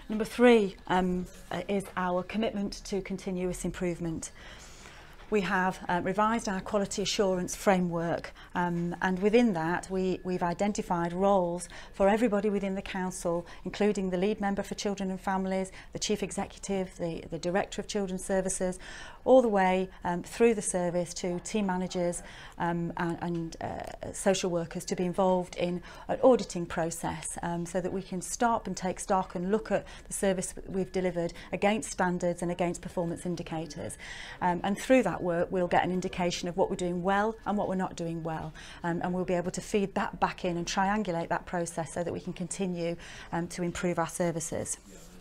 Number 3 is our commitment to continuous improvement. We have revised our quality assurance framework, and within that we've identified roles for everybody within the council, including the lead member for children and families, the chief executive, the director of children's services, all the way through the service to team managers and social workers to be involved in an auditing process, so that we can stop and take stock and look at the service we've delivered against standards and against performance indicators, and through that work we'll get an indication of what we're doing well and what we're not doing well, and we'll be able to feed that back in and triangulate that process so that we can continue to improve our services.